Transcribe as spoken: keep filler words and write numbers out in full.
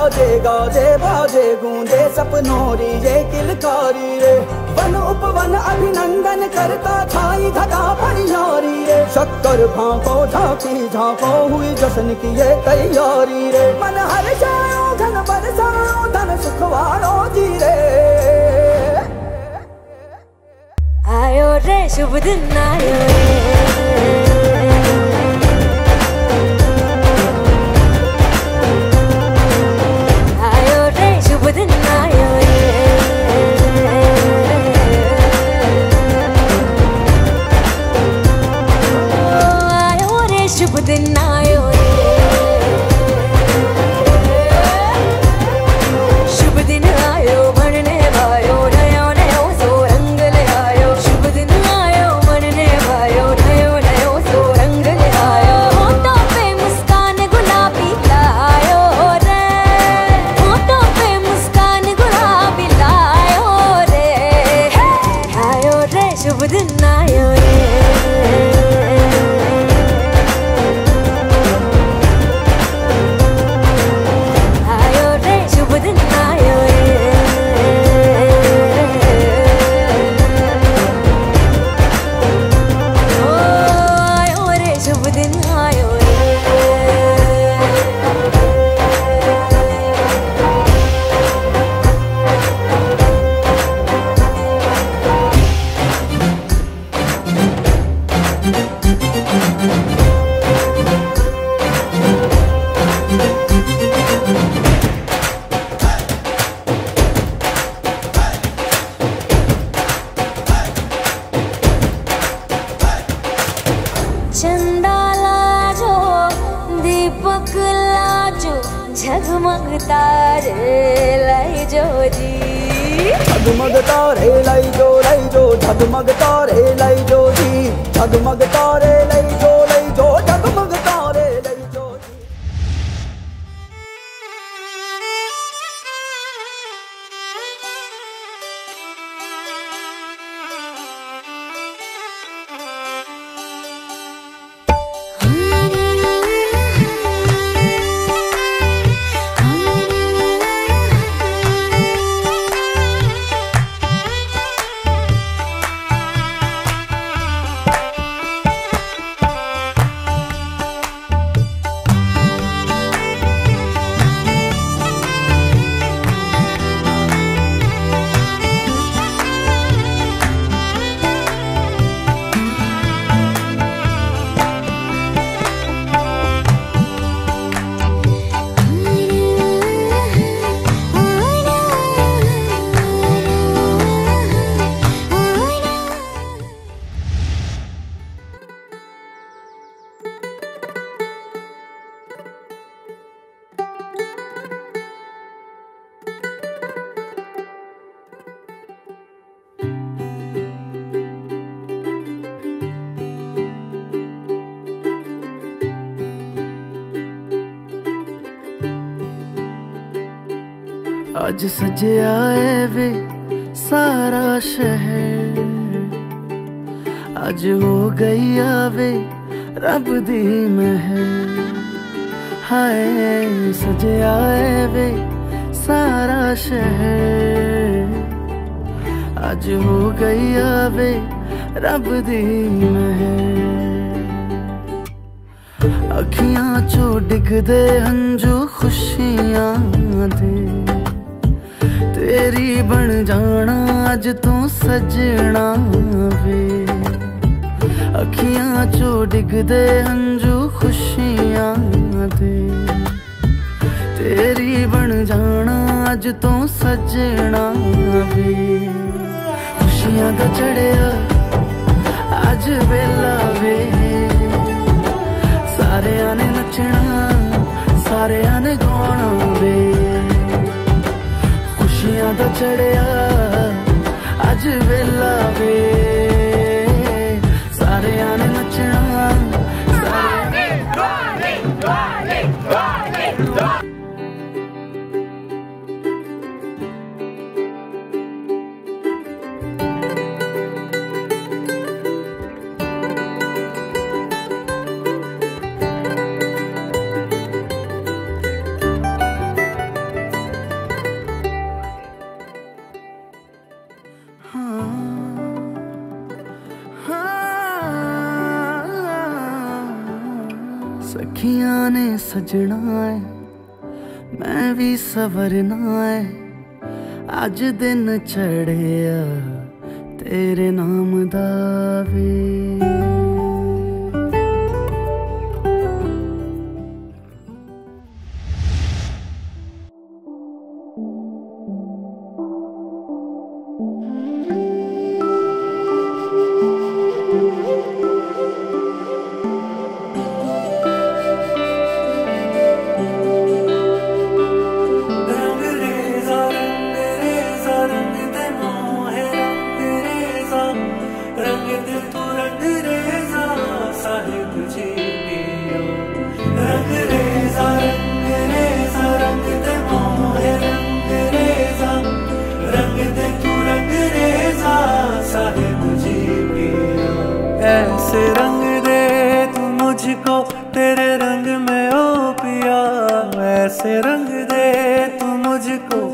बाजे गाजे बाजे गूंजे सपनों री ये किलकारी रे। वन उपवन अभिनंदन करता छाई घटा परियारी रे। शक्कर भांको झांकी झांको हुई जश्न की ये तैयारी रे। मन हर जाओ धन बरसाओ धन सुखवारो जी रे। आयो रे शुभ दिन आयो रे। आयो रे शुभ दिन आयो रे। आयो रे शुभ दिन आयो रे। शुभ दिन आयो बनने वायो नयो नयो सो रंग ले आयो। शुभ दिन आयो बनने वायो नयो नयो सो रंग ले आयो। होठों पे मुस्कान गुलाबी लायो रे। होठों पे मुस्कान गुलाबी लायो रे। आयो रे शुभ दिन आयो रे। चंदा लाजो दीपक लाजो झगमग तारे लाई जो जी। झगमग तारे लाई जो लाई जो झगमग तारे लाई जो जी। झगमग तारे लाई जो लाई जो झगमग तारे लाई जो जी। आज सजया है वे सारा शहर। आज हो गई आवे रब दी महर। हाय सजया है वे सारा शहर। आज हो गई आवे रब दी महर। अखियां चो डिगदे हंजू खुशियां दे। तेरी बन जाना अज तू सजना वे। अखियां चो डिगदे हंजू खुशियां दे। तेरी बन जाना अज तू सजना वे। खुशियां दा चढ़िया अज वेला वे। सारियां ने नचना सारियां ने गाना वे। खुशियां दा चढ़िया अज वेला वे। सारियां ने नचना जाने सजना है मैं भी सवरना है अज दिन चढ़िया तेरे नाम दा वे। ऐसे रंग दे तू मुझको तेरे रंग में ओ पिया, ऐसे रंग दे तू मुझको